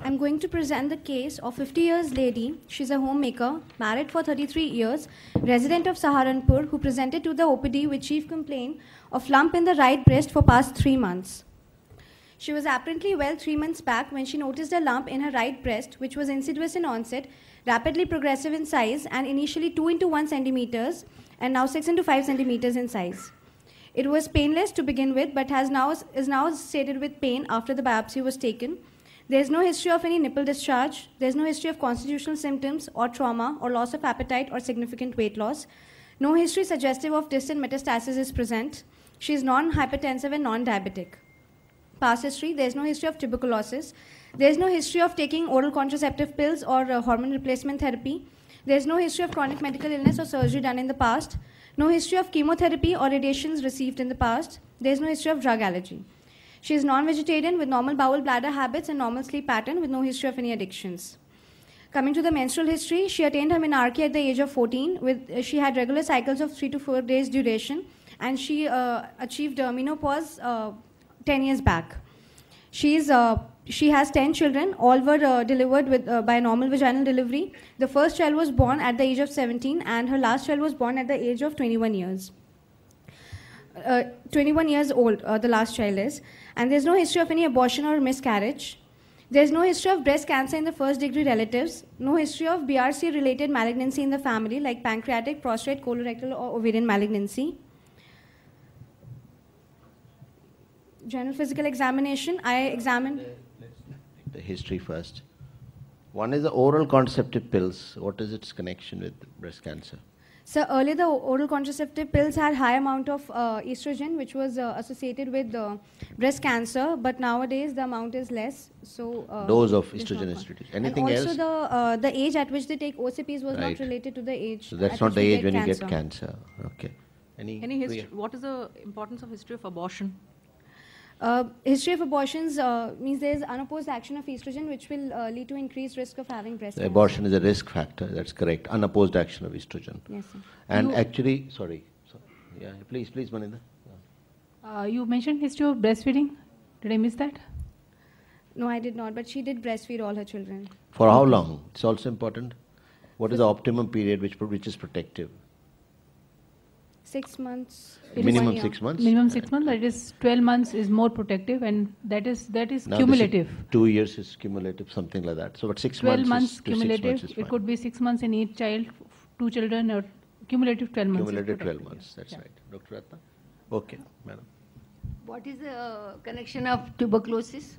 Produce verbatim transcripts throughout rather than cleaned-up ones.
I'm going to present the case of fifty years lady. She's a homemaker, married for thirty-three years, resident of Saharanpur, who presented to the O P D with chief complaint of lump in the right breast for past three months. She was apparently well three months back when she noticed a lump in her right breast, which was insidious in onset, rapidly progressive in size, and initially two into one centimeters, and now six into five centimeters in size. It was painless to begin with, but has now, is now stated with pain after the biopsy was taken. There is no history of any nipple discharge. There is no history of constitutional symptoms or trauma or loss of appetite or significant weight loss. No history suggestive of distant metastasis is present. She is non-hypertensive and non-diabetic. Past history, there is no history of tuberculosis. There is no history of taking oral contraceptive pills or uh, hormone replacement therapy. There is no history of chronic medical illness or surgery done in the past. No history of chemotherapy or radiations received in the past. There is no history of drug allergy. She is non-vegetarian with normal bowel bladder habits and normal sleep pattern with no history of any addictions. Coming to the menstrual history, she attained her menarche at the age of fourteen. With, uh, she had regular cycles of three to four days duration, and she uh, achieved uh, menopause uh, ten years back. She's, uh, she has ten children. All were uh, delivered with, uh, by normal vaginal delivery. The first child was born at the age of seventeen, and her last child was born at the age of twenty-one years. Uh, twenty-one years old, uh, the last child is. And there's no history of any abortion or miscarriage. There's no history of breast cancer in the first degree relatives. No history of B R C-related malignancy in the family, like pancreatic, prostate, colorectal, or ovarian malignancy. General physical examination, I examined... Let's take the history first. One is the oral contraceptive pills. What is its connection with breast cancer? So earlier the oral contraceptive pills had high amount of uh, estrogen, which was uh, associated with uh, breast cancer, but nowadays the amount is less. So uh, dose of estrogen is reduced. Anything and also else? the uh, the age at which they take O C Ps was Right. not related to the age. So that's at not which the we age when get you cancer. get cancer. Okay. Any, Any history? Priya? What is the importance of history of abortion? Uh, history of abortions uh, means there is unopposed action of estrogen, which will uh, lead to increased risk of having breast The cancer. abortion is a risk factor. That's correct. Unopposed action of estrogen. Yes, sir. And You- actually, sorry. sorry. Yeah, please, please, Maninda. Uh, you mentioned history of breastfeeding. Did I miss that? No, I did not, but she did breastfeed all her children. For how long? It's also important. What is the optimum period which which is protective? Six months. It is Minimum one year. six months. Minimum six months. That is twelve months is more protective, and that is that is Now this is cumulative. Two years is cumulative, something like that. So, but six twelve months, months is, to cumulative. Six months is It fine. could be six months in each child, f- two children, or cumulative twelve months. is Cumulative twelve protective. months. That's Yeah. right, Doctor Ratna. Okay, madam. What is the connection of tuberculosis?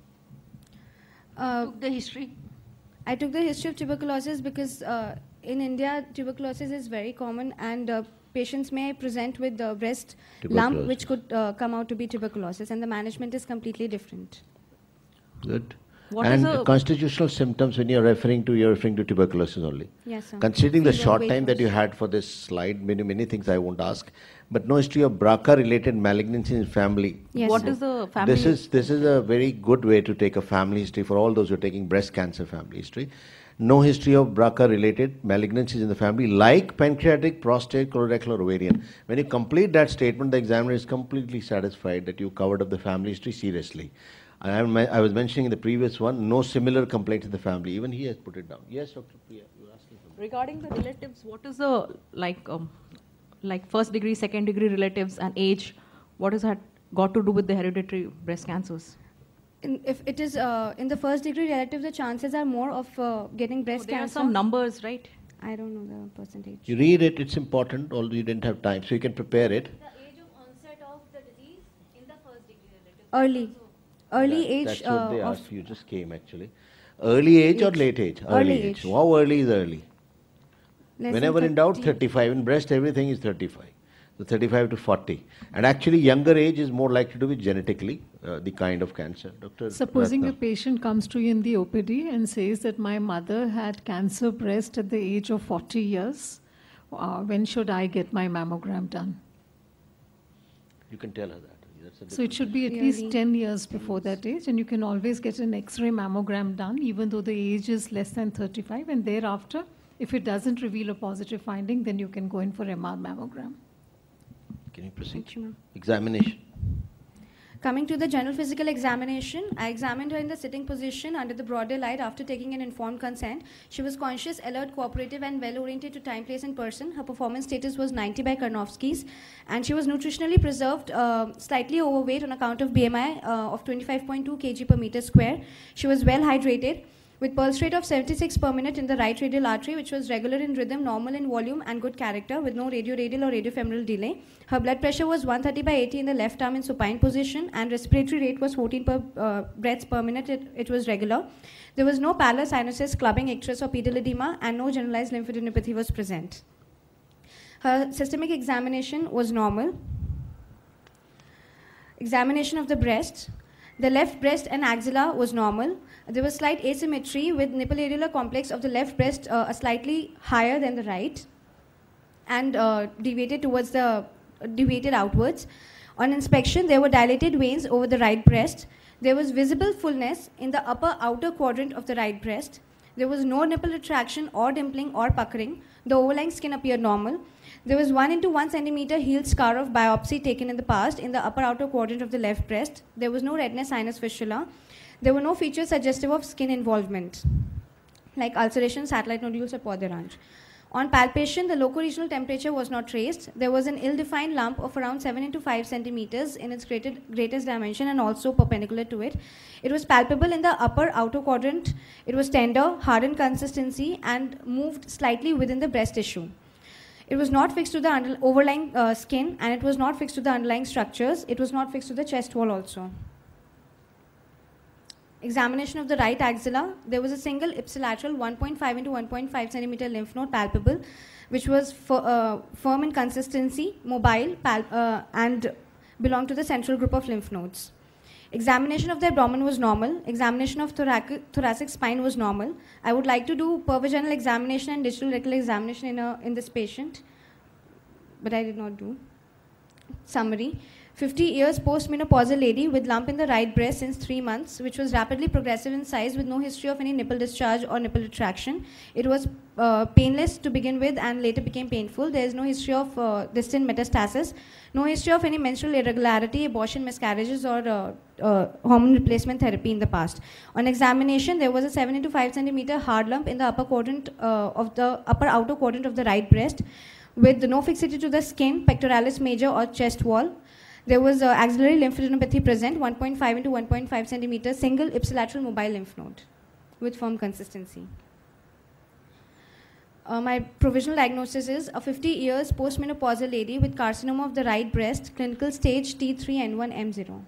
Uh, Took the history. I took the history of tuberculosis because uh, in India, tuberculosis is very common, and uh, patients may present with the breast lump, Tuberculosis. which could uh, come out to be tuberculosis, and the management is completely different. Good. What and is a- constitutional symptoms, when you're referring to, you're referring to tuberculosis only. Yes, sir. Considering the Fever, short weight time that you loss. had for this slide, many, many things I won't ask, but no history of B R C A-related malignancy in family. Yes, What sir. is the family? This is this is a very good way to take a family history for all those who are taking breast cancer family history. No history of B R C A-related malignancies in the family, like pancreatic, prostate, colorectal, or ovarian. When you complete that statement, the examiner is completely satisfied that you covered up the family history seriously. I, am, I was mentioning in the previous one, no similar complaints in the family. Even he has put it down. Yes, Doctor Priya, you were asking something. Regarding the relatives, what is the like um, like first degree, second degree relatives and age? What has that got to do with the hereditary breast cancers? In, if it is uh, in the first degree relative, the chances are more of uh, getting breast So there are cancer. some numbers, right? I don't know the percentage. You read it, it's important, although you didn't have time, so you can prepare it. The age of onset of the disease in the first degree relative. Early. Early That- age That's what uh, they of asked you, just came actually. Early age, or Age. late age? Early age. How early is early? less than Whenever in doubt, thirty. thirty-five. In breast, everything is thirty-five. So thirty-five to forty. And actually, younger age is more likely to be genetically uh, the kind of cancer. Doctor Supposing a Ratna. patient comes to you in the O P D and says that my mother had cancer breast at the age of forty years, uh, when should I get my mammogram done? You can tell her that. That's a So it different should be at Really? least ten years before that age, and you can always get an X-ray mammogram done, even though the age is less than thirty-five, and thereafter, if it doesn't reveal a positive finding, then you can go in for M R mammogram. Can you proceed? Thank you, ma'am. Examination. Coming to the general physical examination, I examined her in the sitting position under the broad daylight after taking an informed consent. She was conscious, alert, cooperative, and well-oriented to time, place, and person. Her performance status was ninety by Karnofsky's, and she was nutritionally preserved, uh, slightly overweight on account of B M I uh, of twenty-five point two kilograms per meter square. She was well hydrated, with pulse rate of seventy-six per minute in the right radial artery, which was regular in rhythm, normal in volume, and good character, with no radioradial or radiofemoral delay. Her blood pressure was one thirty by eighty in the left arm in supine position, and respiratory rate was fourteen per, uh, breaths per minute. It, it was regular. There was no pallor, sinuses, clubbing, icterus, or pedal edema, and no generalized lymphadenopathy was present. Her systemic examination was normal. Examination of the breast. The left breast and axilla was normal. There was slight asymmetry with nipple areolar complex of the left breast uh, slightly higher than the right, and uh, deviated towards the uh, deviated outwards. On inspection, there were dilated veins over the right breast. There was visible fullness in the upper outer quadrant of the right breast. There was no nipple retraction or dimpling or puckering. The overlying skin appeared normal. There was one into one centimeter healed scar of biopsy taken in the past in the upper outer quadrant of the left breast. There was no redness, sinus fistula. There were no features suggestive of skin involvement, like ulceration, satellite nodules, or poderange. On palpation, the locoregional temperature was not traced. There was an ill-defined lump of around seven into five centimeters in its greater, greatest dimension and also perpendicular to it. It was palpable in the upper outer quadrant. It was tender, hardened consistency, and moved slightly within the breast tissue. It was not fixed to the under overlying uh, skin, and it was not fixed to the underlying structures. It was not fixed to the chest wall also. Examination of the right axilla. There was a single ipsilateral one point five into one point five centimeter lymph node palpable, which was uh, firm in consistency, mobile, pal uh, and belonged to the central group of lymph nodes. Examination of the abdomen was normal. Examination of thoracic, thoracic spine was normal. I would like to do pervaginal examination and digital rectal examination in, a, in this patient, but I did not do. Summary. fifty years post-menopausal lady with lump in the right breast since three months, which was rapidly progressive in size with no history of any nipple discharge or nipple retraction. It was uh, painless to begin with and later became painful. There is no history of uh, distant metastasis, no history of any menstrual irregularity, abortion, miscarriages, or uh, uh, hormone replacement therapy in the past. On examination, there was a seven into five centimeter hard lump in the upper quadrant uh, of the upper outer quadrant of the right breast, with no fixity to the skin, pectoralis major, or chest wall. There was uh, axillary lymphadenopathy present, one point five into one point five centimeters, single ipsilateral mobile lymph node with firm consistency. Uh, my provisional diagnosis is a fifty years postmenopausal lady with carcinoma of the right breast, clinical stage T three N one M zero.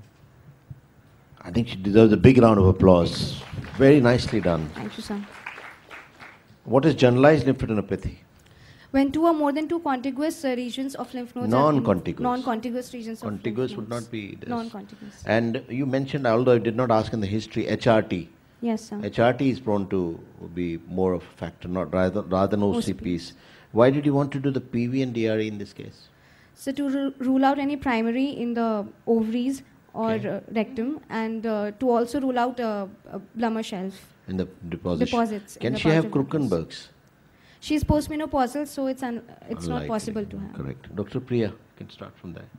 I think she deserves a big round of applause. Very nicely done. Thank you, sir. What is generalized lymphadenopathy? When two or more than two contiguous uh, regions of lymph nodes Non-contiguous. Non-contiguous regions Contiguous of lymph would nodes. not be this. Non-contiguous. And you mentioned, although I did not ask in the history, H R T. Yes, sir. H R T is prone to be more of a factor, not rather, rather than O C Ps. O C Ps. Why did you want to do the P V and D R E in this case? So to ru rule out any primary in the ovaries or Okay. uh, rectum, and uh, to also rule out uh, a Blummer shelf. In the deposition. Deposits in Can the she have pouch of mucus. Krukenberg's? She is postmenopausal, so it's un it's not Unlikely. possible to have. Correct. Doctor Priya, you can start from there.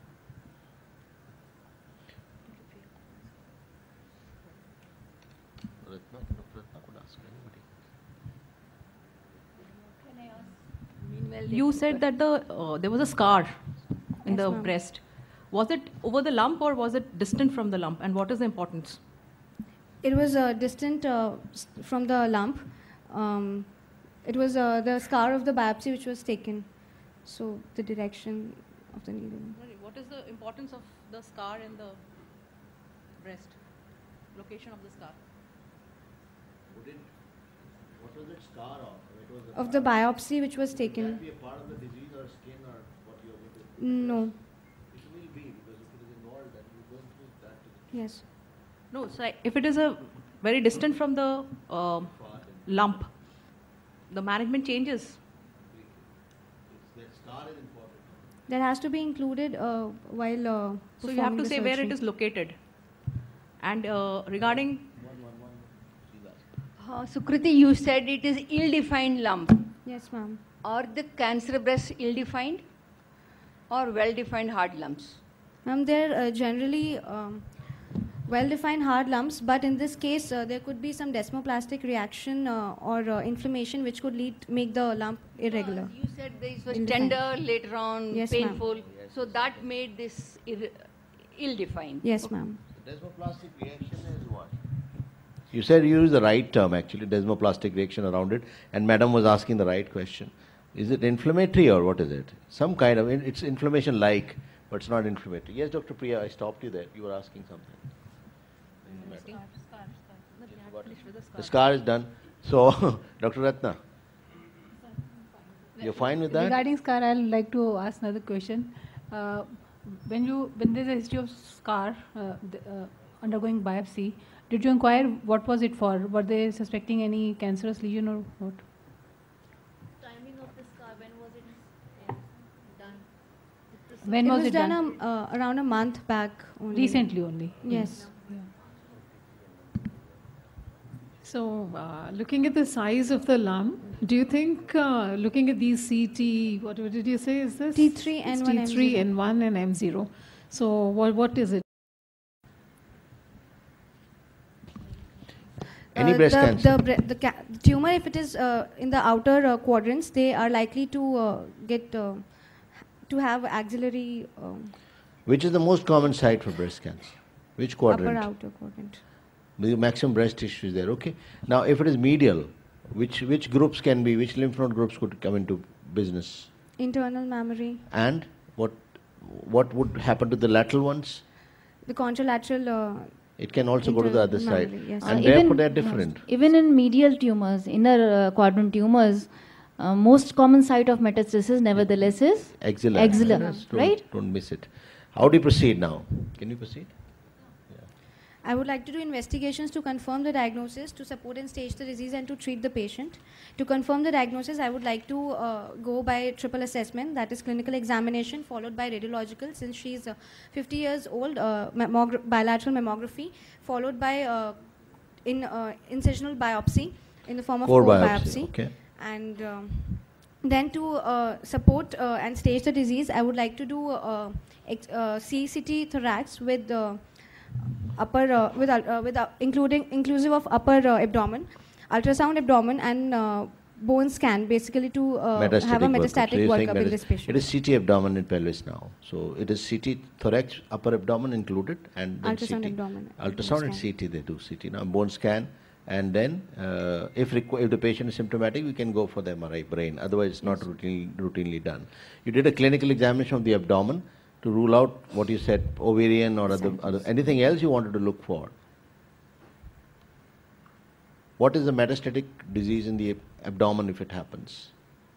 Meanwhile, You said that the uh, there was a scar in Yes, the ma'am. breast. Was it over the lump or was it distant from the lump? And what is the importance? It was uh, distant uh, s- from the lump. Um, it was uh, the scar of the biopsy which was taken. So the direction of the needle. What is the importance of the scar in the breast? Location of the scar. What was it scar of? It was Of the biopsy which was taken. be a part of the disease or skin or what you are going to... No. It will be, because if it is involved, then you go through that to Yes. No, so I- if it is a very distant from the uh, lump, the management changes. That scar is important. That has to be included uh, while. Uh, So you have performing to the say where it surgery. is located. And uh, regarding Uh, Sukriti, you said it is ill-defined lump. Yes, ma'am. Are the cancer breasts ill-defined or well-defined hard lumps? Ma'am, they're uh, generally um, well-defined hard lumps, but in this case, uh, there could be some desmoplastic reaction uh, or uh, inflammation which could lead make the lump irregular. Uh, you said this was Ill-defined. tender, later on Yes, ma'am. painful. So that made this ir- ill-defined. Yes, ma'am. Desmoplastic reaction is what? You said you used the right term actually, desmoplastic reaction around it, and madam was asking the right question. Is it inflammatory or what is it? Some kind of, it's inflammation like, but it's not inflammatory. Yes, Doctor Priya, I stopped you there. You were asking something. The scar is done. So, Doctor Ratna, you're fine with that? Regarding scar, I'd like to ask another question. Uh, when you when there's a history of scar uh, the, uh, undergoing biopsy, did you inquire what was it for? Were they suspecting any cancerous lesion or what? Timing of the scar, when was it uh, done? The procedure. When it was, was it done, done? Um, uh, around a month back only. Recently only. Yes. So, uh, looking at the size of the lump, do you think, uh, looking at these C T, what, what did you say is this? T three N one M zero. T three N one and M zero. So, what, what is it? Any Uh, breast the, cancer? The, bre- the, ca- the tumor, if it is uh, in the outer uh, quadrants, they are likely to uh, get uh, to have axillary um, Which is the most common site for breast cancer? Which quadrant? upper outer quadrant. The maximum breast tissue is there, okay. Now, if it is medial, which, which groups can be, which lymph node groups could come into business? Internal mammary, And what, what would happen to the lateral ones? the contralateral. Uh, It can also go to the other Internal side. mammary, yes. And Uh, therefore even- they are different. Even in medial tumors, inner uh, quadrant tumors, uh, most common site of metastasis nevertheless is Axilla. axilla, Yes, don't- right? Don't miss it. How do you proceed now? Can you proceed? I would like to do investigations to confirm the diagnosis, to support and stage the disease, and to treat the patient. To confirm the diagnosis, I would like to uh, go by triple assessment, that is clinical examination followed by radiological, since she is uh, fifty years old, uh, mammogra- bilateral mammography, followed by uh, in uh, incisional biopsy in the form of Core core biopsy, biopsy. okay. And um, then to uh, support uh, and stage the disease, I would like to do uh, ex- uh, C C T thorax with uh, upper uh, with uh, with uh, including inclusive of upper uh, abdomen, ultrasound abdomen, and uh, bone scan, basically to uh, have a workup. So metastatic you're saying workup that in is- this patient. It is C T abdomen and pelvis now. So it is C T thorax, upper abdomen included, and then Ultrasound C T. abdomen and Ultrasound bone and scan. C T, they do C T now, bone scan. And then, uh, if, requ- if the patient is symptomatic, we can go for the M R I brain. Otherwise, it's not routinely, routinely done. You did a clinical examination of the abdomen to rule out what you said, ovarian or other, other, anything else you wanted to look for. What is the metastatic disease in the ab- abdomen if it happens?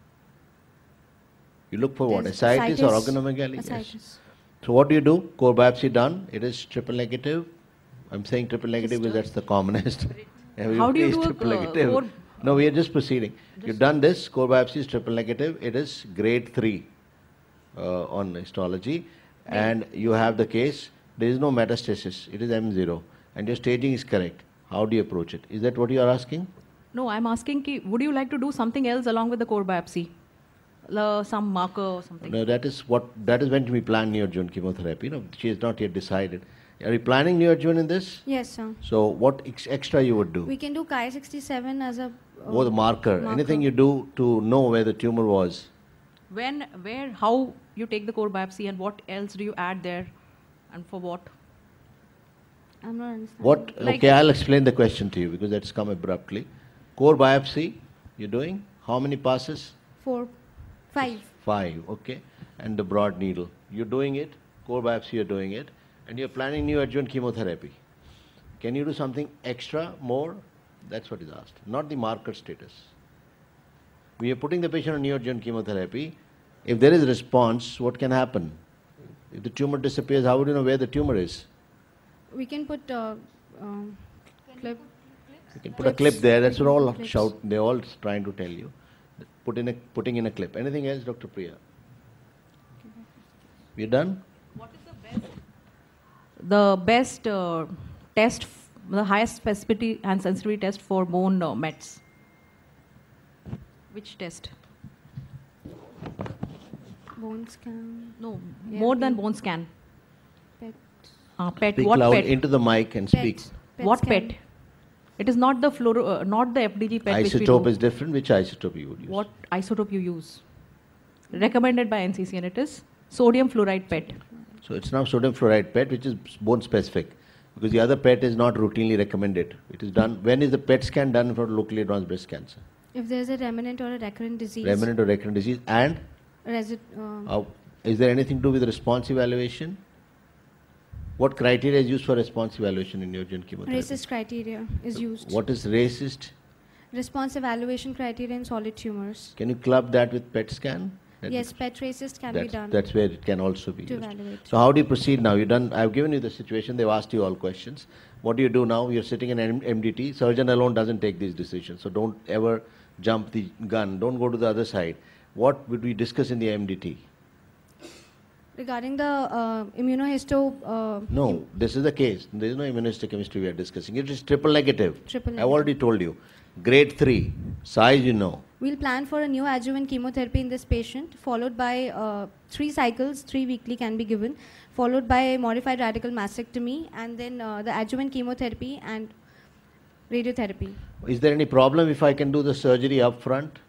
You look for what? There's Ascites or ascites. organomegaly? Yes. Ascites. So what do you do? Core biopsy done. It is triple negative. I'm saying triple negative because that's the commonest. How do you Everybody is do a, triple uh, negative. core- No, we are just proceeding. You've done this. Core biopsy is triple negative. It is grade three uh, on histology, and you have the case. There is no metastasis. It is M zero, and your staging is correct. How do you approach it? Is that what you are asking? No, I'm asking, ki, would you like to do something else along with the core biopsy? La, some marker or something? No, that is what that is when we plan neoadjuvant chemotherapy. No, she has not yet decided. Are you planning neoadjuvant in this? Yes, sir. So what ex- extra you would do? We can do Chi sixty-seven as a uh, Or the marker, marker. anything you do to know where the tumor was. When, where, how you take the core biopsy and what else do you add there and for what? I'm not understanding. What? Like- Okay, I'll explain the question to you because that's come abruptly. Core biopsy, you're doing how many passes? Four, five. Five, okay. And the broad needle, you're doing it. Core biopsy, you're doing it, and you're planning neoadjuvant chemotherapy. Can you do something extra, more? That's what is asked, not the marker status. We are putting the patient on neoadjuvant chemotherapy. If there is a response, what can happen? If the tumor disappears, how would you know where the tumor is? We can put uh, um, clip. You can put a clip there. That's what all Clips. shout. They're all trying to tell you. Put in a putting in a clip. Anything else, Doctor Priya? We're done. The best uh, test, f- the highest specificity and sensitivity test for bone uh, mets. Which test? Bone scan. No, Yeah, more than we- bone scan. Uh, pet. Speak What loud pet? into the mic and Pet. speak. Pet What scan. pet? It is not the fluoro, uh, not the F D G pet which we Isotope do. is different. Which isotope you would use? What isotope you use? Recommended by N C C, and it is sodium fluoride pet. So it's now sodium fluoride PET, which is bone specific, because the other PET is not routinely recommended. It is done. When is the PET scan done for locally advanced breast cancer? If there is a remnant or a recurrent disease. Remnant or recurrent disease, and Resi- um, uh, is there anything to do with response evaluation? What criteria is used for response evaluation in neoadjuvant chemotherapy? racist criteria is used. What is racist? Response evaluation criteria in solid tumors. Can you club that with PET scan? That Yes, is- PET racist can that's, be done. That's where it can also be to used. evaluate. So how do you proceed now? You've done, I've given you the situation, they've asked you all questions. What do you do now? You're sitting in an M D T. Surgeon alone doesn't take these decisions. So don't ever jump the gun. Don't go to the other side. What would we discuss in the M D T? Regarding the uh, immunohisto, uh, No, this is the case. There is no immunohistochemistry we are discussing. It is triple negative. Triple I've negative. already told you. Grade three. Size you know. we'll plan for a new adjuvant chemotherapy in this patient, followed by uh, three cycles, three weekly can be given, followed by modified radical mastectomy, and then uh, the adjuvant chemotherapy and radiotherapy. Is there any problem if I can do the surgery up front?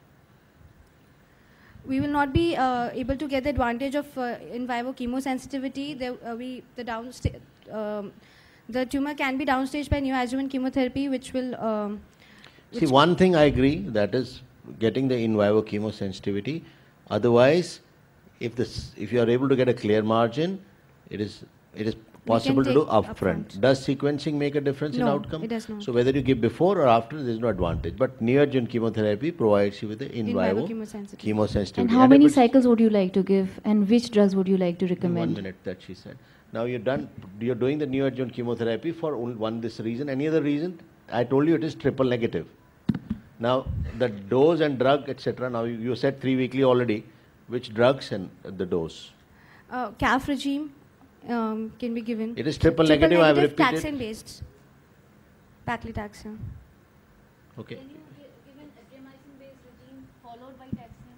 We will not be uh, able to get the advantage of uh, in vivo chemosensitivity. There, uh, we, the, downsta- um, the tumor can be downstaged by neoadjuvant chemotherapy, which will... Um, See, one thing I agree, that is getting the in vivo chemosensitivity. Otherwise, if this, if you are able to get a clear margin, it is it is possible to take do upfront. upfront. Does sequencing make a difference in No, outcome? it does not. So whether you give before or after, there is no advantage. But neoadjuvant chemotherapy provides you with the in, In vivo vivo chemosensitivity. chemosensitivity. And how if many it's- cycles would you like to give, and which drugs would you like to in recommend? One minute that she said. Now you're done. You're doing the neoadjuvant chemotherapy for only one this reason. Any other reason? I told you it is triple negative. Now the dose and drug, et cetera. Now you, you said three weekly already. Which drugs and the dose? Uh, C A F regime um, can be given. It is triple negative, I have repeated. taxane based. Paclitaxel. Okay. Can you gi- give an adriamycin-based regime followed by taxane?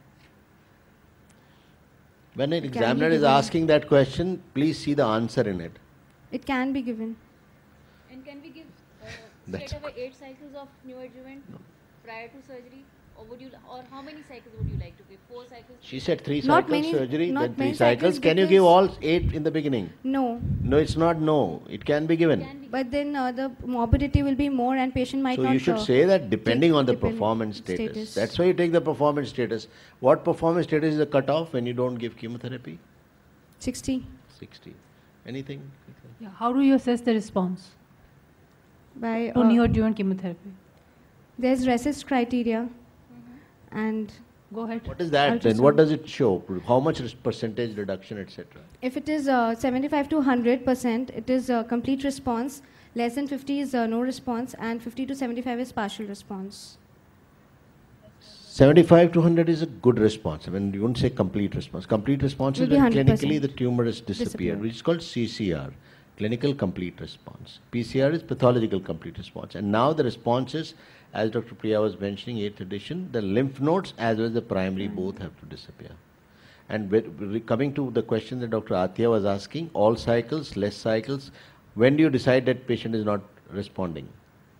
When an Can be examiner is given. asking that question, please see the answer in it. It can be given. And can we give uh, That's straight away eight cycles of neoadjuvant prior to surgery? Or would you, or how many cycles would you like to give? Four cycles? She said three Not cycles many- surgery, not then three many cycles. cycles Can you give because- all eight in the beginning? No. No, it's not no. It can be given. Can be But then uh, the morbidity will be more and patient might So not... you should uh, say that depending take on the depend- performance status. status. That's why you take the performance status. What performance status is the cutoff when you don't give chemotherapy? sixty. sixty. Anything? Yeah. How do you assess the response By, to uh, neoadjuvant chemotherapy? there's RECIST criteria and Go ahead. What is that then? What Ultrasound. does it show? How much res- percentage reduction, et cetera? if it is uh, seventy-five to one hundred percent, it is a complete response. Less than fifty is uh, no response, and fifty to seventy-five is partial response. seventy-five to one hundred is a good response. I mean, you won't say complete response. Complete response is Will be when one hundred percent. clinically the tumor has disappeared, Disappeared. which is called C C R, clinical complete response. P C R is pathological complete response. And now the responses, as Doctor Priya was mentioning, eighth edition, the lymph nodes as well as the primary both have to disappear. And with- re- coming to the question that Doctor Athiya was asking, all cycles, less cycles, when do you decide that patient is not responding?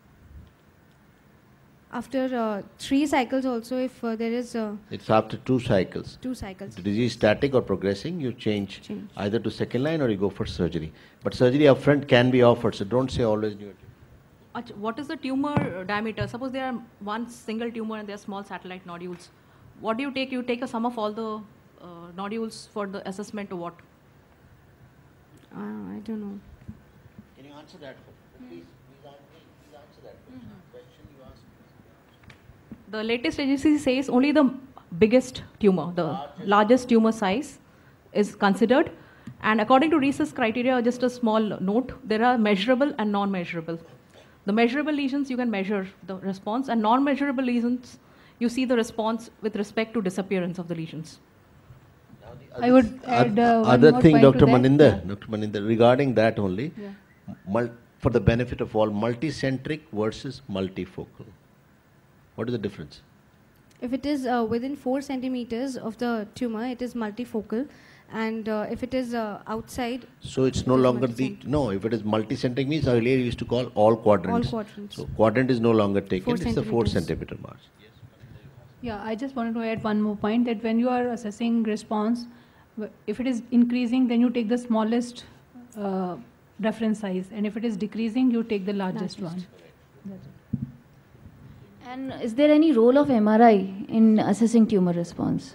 After uh, three cycles also, if uh, there is uh, It's after two cycles. two cycles. The disease static or progressing, you change, Change. either to second line or you go for surgery. But surgery upfront can be offered, so don't say always new. Ach- What is the tumor uh, diameter? Suppose there are one single tumor and there are small satellite nodules. What do you take? You take a sum of all the uh, nodules for the assessment to what? Uh, I don't know. Can you answer that? Please, please answer that question you asked. The latest agency says only the biggest tumor, the largest tumor size is considered. And according to RECIST criteria, just a small note, there are measurable and non-measurable. The measurable lesions, you can measure the response, and non-measurable lesions, you see the response with respect to disappearance of the lesions. I would add uh, one Other more thing, point to Doctor that. Maninder, Doctor Maninder, regarding that only, Yeah. mul- for the benefit of all, multicentric versus multifocal. What is the difference? If it is uh, within four centimeters of the tumor, it is multifocal, And uh, if it is uh, outside, So it's no it is longer the, multicentric. no, if it is multicentric means earlier you used to call all quadrants. All quadrants. So quadrant is no longer taken, Four it's the four centimeters. centimeter margin. Yeah, I just wanted to add one more point that when you are assessing response, w- if it is increasing, then you take the smallest uh, reference size, and if it is decreasing, you take the largest, Largest. one. That's it. And is there any role of M R I in assessing tumor response?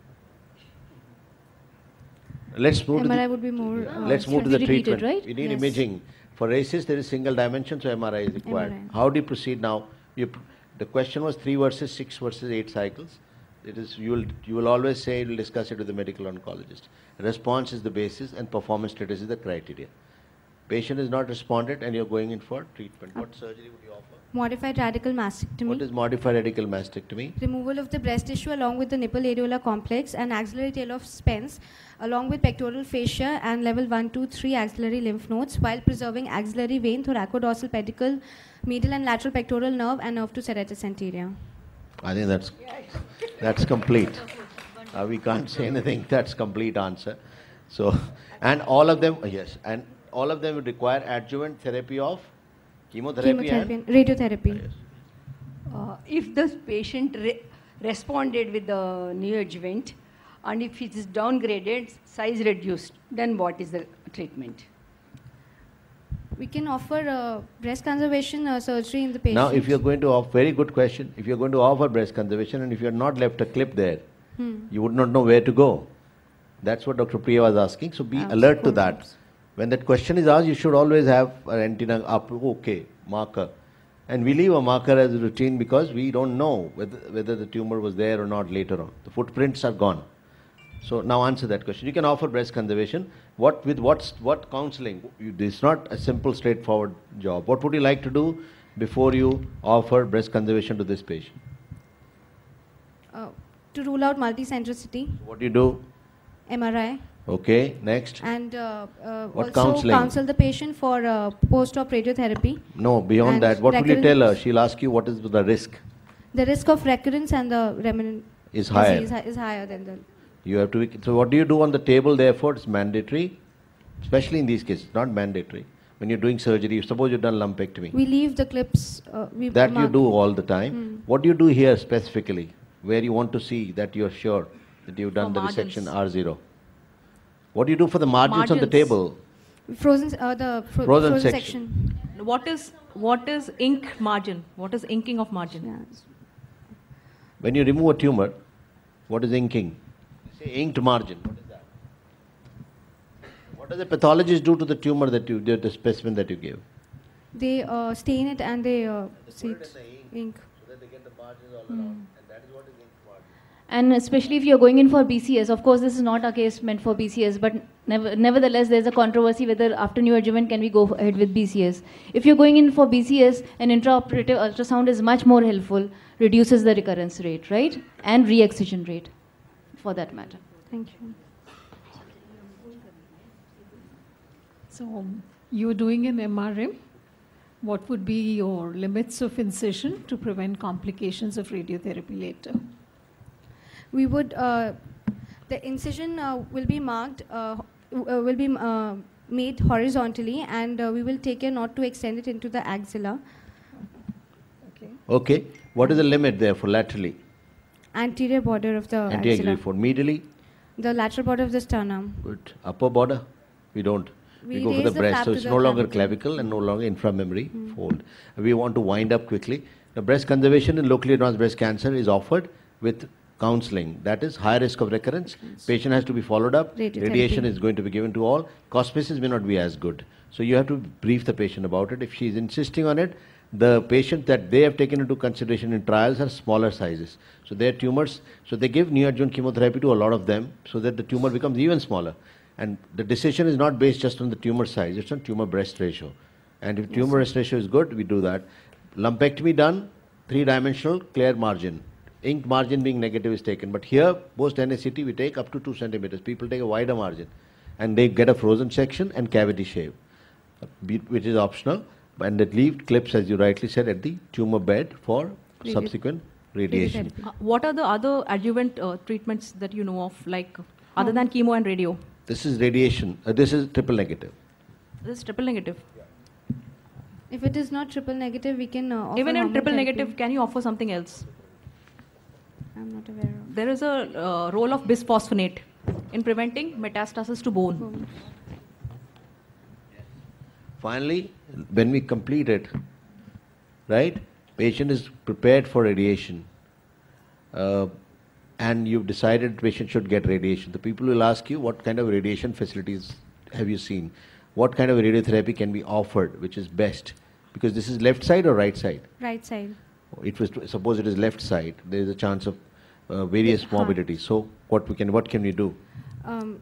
Let's move M R I to the, would be more. Uh, let's move to be the repeated, treatment. right? We need Yes. imaging. For races, there is single dimension, so M R I is required. M R I. How do you proceed now? You, pr- the question was three versus six versus eight cycles. It is, you will, you will always say, you will discuss it with the medical oncologist. Response is the basis and performance status is the criteria. Patient is not responded and you're going in for treatment. What surgery would you offer? Modified radical mastectomy. What is modified radical mastectomy? Removal of the breast tissue along with the nipple areola complex and axillary tail of Spence, along with pectoral fascia and level one, two, three axillary lymph nodes, while preserving axillary vein, thoracodorsal pedicle, medial and lateral pectoral nerve, and nerve to serratus anterior. I think that's that's complete. Uh, we can't say anything. That's complete answer. So, and all of them, yes, and all of them would require adjuvant therapy of chemotherapy, Chemotherapy and and radiotherapy. Yes. Uh, if the patient re- responded with the neoadjuvant and if it is downgraded, size reduced, then what is the treatment? We can offer uh, breast conservation uh, surgery in the patient. Now, if you're going to offer, very good question. If you're going to offer breast conservation and if you're not left a clip there, Hmm. you would not know where to go. That's what Doctor Priya was asking. So be Abs- alert to that. abs- When that question is asked, you should always have an antenna up, okay, marker. And we leave a marker as a routine because we don't know whether, whether the tumor was there or not later on. The footprints are gone. So now answer that question. You can offer breast conservation. What with what what counseling? You, it's not a simple, straightforward job. What would you like to do before you offer breast conservation to this patient? Uh, to rule out multicentricity, What do you do? M R I, Okay, next. and uh, uh, What also counseling? counsel the patient for uh, post-op radiotherapy. No, beyond And that, what will you tell her? recurrence. She'll ask you what is the risk The risk of recurrence and the remnant is higher. disease hi- is higher than the. You have to be, so what do you do on the table therefore? It's mandatory, especially in these cases, not mandatory. When you're doing surgery, suppose you've done lumpectomy. We leave the clips. Uh, we That you mark- do all the time. Hmm. What do you do here specifically, where you want to see that you're sure that you've done For the margins. resection R zero? What do you do for the margins, on the Margins. table? Frozen, uh, the fro- Frozen frozen, section. section. What is what is ink margin? What is inking of margin? Yeah. When you remove a tumor, what is inking? Say inked margin. What is that? What does the pathologist do to the tumor that you, the, the specimen that you give? They uh, stain it and they uh, see Put it it, in the ink, ink. so that they get the margins all around, and that is what is inked margin. And especially if you're going in for B C S, of course, this is not a case meant for B C S, but never, nevertheless, there's a controversy whether after neoadjuvant can we go ahead with B C S. If you're going in for B C S, an intraoperative ultrasound is much more helpful, reduces the recurrence rate, right? And re-excision rate, for that matter. Thank you. So you're doing an M R M. What would be your limits of incision to prevent complications of radiotherapy later? We would, uh, the incision uh, will be marked, uh, w- uh, will be uh, made horizontally, and uh, we will take care not to extend it into the axilla. Okay. Okay, what is the limit there for laterally? Anterior border of the Anterior axilla. for medially? The lateral border of the sternum. Good. Upper border? We don't. We, We go for raise the the breast, flap so to it's the no longer clavicle. clavicle and no longer inframammary fold. We want to wind up quickly. The breast conservation in locally advanced breast cancer is offered with counseling. That is high risk of recurrence. Patient has to be followed up. Radiotherapy. Radiation is going to be given to all. Auspices may not be as good. So you have to brief the patient about it. If she is insisting on it, the patient that they have taken into consideration in trials are smaller sizes. So their tumors, so they give neoadjuvant chemotherapy to a lot of them so that the tumor becomes even smaller. And the decision is not based just on the tumor size, it's on tumor breast ratio. And if tumor breast ratio is good, we do that. Lumpectomy done, three-dimensional, clear margin. Inked margin being negative is taken. But here, post N A C T, we take up to two centimeters. People take a wider margin. And they get a frozen section and cavity shave, be- which is optional. And it leave clips, as you rightly said, at the tumor bed for subsequent radiation. Radiotherapy. Uh, what are the other adjuvant uh, treatments that you know of, like other than chemo and radio? This is radiation. Uh, this is triple negative. This is triple negative. If it is not triple negative, we can uh, offer Even in hormone triple therapy. negative, can you offer something else? I'm not aware of. There is a uh, role of bisphosphonate in preventing metastasis to bone. Finally, when we complete it, right, patient is prepared for radiation, uh, and you've decided patient should get radiation. The people will ask you, what kind of radiation facilities have you seen? What kind of radiotherapy can be offered, which is best? Because this is left side or right side? Right side. It was, suppose it is left side, there is a chance of uh, various Huh. morbidities. So what we can, what can we do? Um,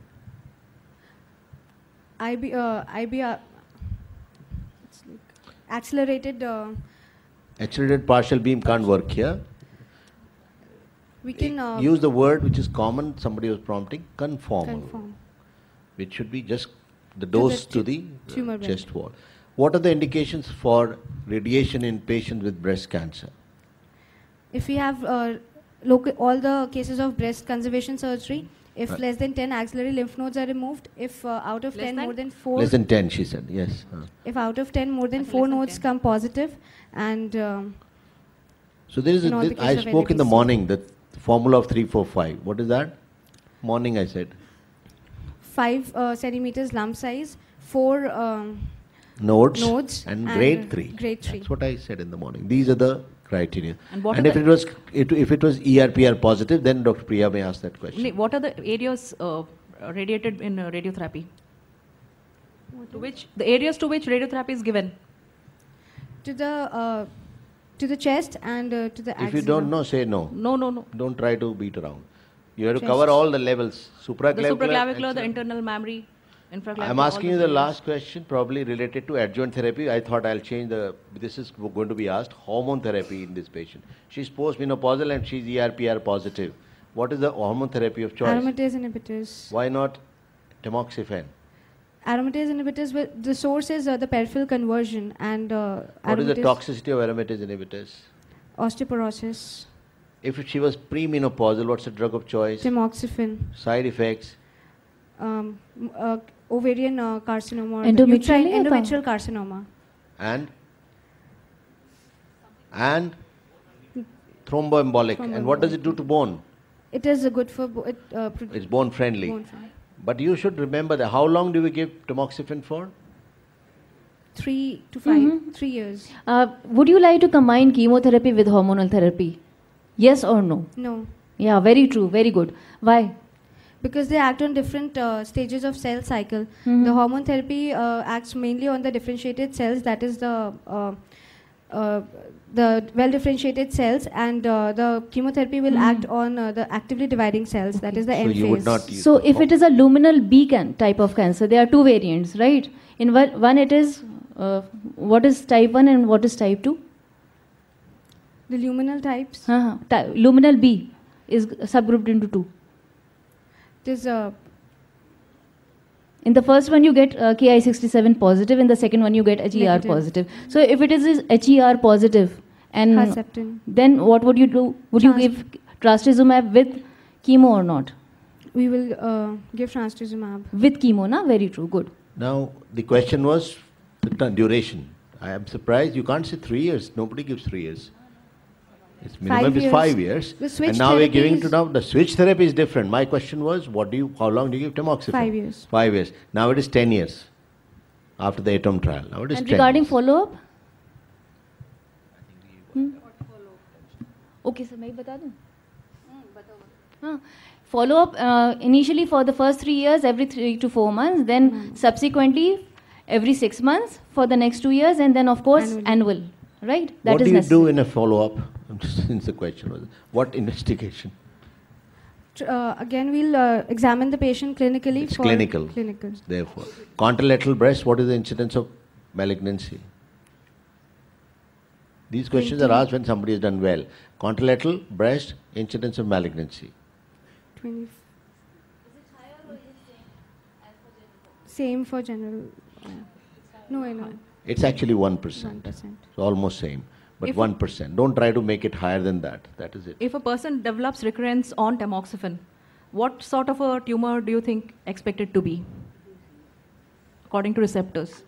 I B, uh, I B, uh, it's like accelerated. Uh, Accelerated partial beam can't work here. we can uh, Use the word which is common, somebody was prompting, conformal, conform. which should be just the the dose to tu- the uh, tumor bed. chest wall. What are the indications for radiation in patients with breast cancer? If we have uh, local, all the cases of breast conservation surgery, if Right. less than ten axillary lymph nodes are removed, if uh, out of Less ten than? more than four, Less than ten, she said, yes. Uh. if out of ten more than I think four less than nodes ten. come positive, and um, So there is a, In all the this- I cases of spoke in the N A P C. morning, the formula of three four five. What is that? Morning I said. five uh, centimeters lump size, four um, Nodes, Nodes and and grade three. grade three. That's what I said in the morning. These are the criteria. And what and are if the- it was it, if it was E R P R positive, then Doctor Priya may ask that question. Ni- What are the areas uh, radiated in uh, radiotherapy? To which the areas to which radiotherapy is given? to the uh, to the chest and uh, to the If you axilla. don't know, say no. No, no, no. Don't try to beat around. You have to Chest. cover all the levels. The Supraclavicular. supraclavicular, the and- internal mammary, infraclavicular. I'm all asking you those the areas. last question, probably related to adjuvant therapy. I thought I'll change the, this is going to be asked, hormone therapy in this patient. She's postmenopausal and she's E R P R positive. What is the hormone therapy of choice? Aromatase inhibitors. Why not tamoxifen? Aromatase inhibitors, will, the source is uh, the peripheral conversion, and uh, What is the aromatase- toxicity of aromatase inhibitors? osteoporosis, If she was premenopausal, what's the drug of choice? tamoxifen, Side effects? um, m- uh, ovarian uh, carcinoma, or the Endometrial uterine या कहाँ? endometrial carcinoma, And? And? Thromboembolic. And what does it do to bone? it is uh, good for bo- it, uh, pro- It's bone friendly. bone friendly. But you should remember that. How long do we give tamoxifen for? Three to five, Mhm. three years. Uh, would you like to combine chemotherapy with hormonal therapy? Yes or no? No, Yeah, very true, very good. Why? because they act on different uh, stages of cell cycle. Mhm. The hormone therapy uh, acts mainly on the differentiated cells, that is the uh, uh, the well differentiated cells, and uh, the chemotherapy will Mhm. act on uh, the actively dividing cells, that is the So end you phase. would not use So the if hor- it is a luminal B can type of cancer, there are two variants, right? In one, one it is, uh, what is type one and what is type two? The luminal types, Uh-huh. Ty- luminal B is subgrouped into two. it is uh, In the first one you get uh, K I sixty-seven positive, in the second one you get H E R Negative. positive. So if it is is H E R positive, and Herceptin. then what would you do? Would you Trans- give trastuzumab with chemo or not? We will uh, give trastuzumab. With chemo, na? Very true, good. Now, the question was the t- duration. I am surprised you can't say three years. Nobody gives three years. It's minimum is years. five years. The switch And now we're therapy giving to is- now the switch therapy is different. My question was, what do you? How long do you give tamoxifen? Five years. Five years. Now it is ten years. After the ATOM trial, now it is And ten. regarding years. follow-up? Hmm? Okay, sir, मैं बता दूँ? हाँ. Follow-up uh, initially for the first three years, every three to four months, then subsequently every six months for the next two years, and then of course Annually. annual, right? That What is do you necessary. do in a follow-up? Since the question was, what investigation? Tr- Uh, again, we'll uh, examine the patient clinically. It's for clinical. Clinical. Therefore, contralateral breast. What is the incidence of malignancy? These questions are twenty. asked when somebody has done well. Contralateral breast, incidence of malignancy. twenty. Same for general. uh, No, I know. It's actually one One percent. percent. So almost same, but If- one percent. Don't try to make it higher than that. That is it. If a person develops recurrence on tamoxifen, what sort of a tumor do you think expected to be, according to receptors?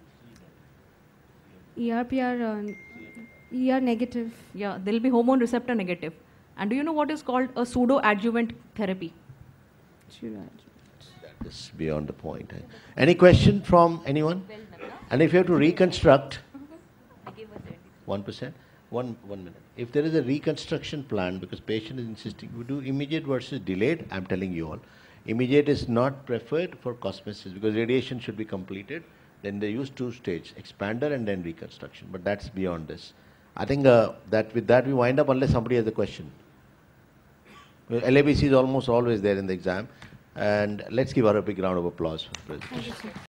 E R P R, uh, E R negative. Yeah, there will be hormone receptor negative. And do you know what is called a pseudo-adjuvant therapy? That is beyond the point. eh? Any question from anyone? And if you have to reconstruct, one percent, one one minute. If there is a reconstruction plan, because patient is insisting, we do immediate versus delayed. I'm telling you all, immediate is not preferred for cosmesis because radiation should be completed. Then they use two stage, expander and then reconstruction. But that's beyond this. I think uh, that with that we wind up unless somebody has a question. Well, L A B C is almost always there in the exam. And let's give her a big round of applause for the presentation.